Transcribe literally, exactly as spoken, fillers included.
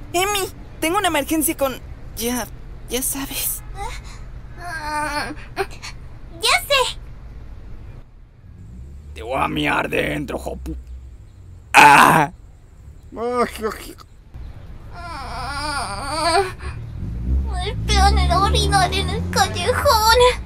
Emi, tengo una emergencia con... Ya, ya sabes. ¡Ya sé! Te voy a miar dentro, jopu. ¡Ah! El peón era orinar en el callejón.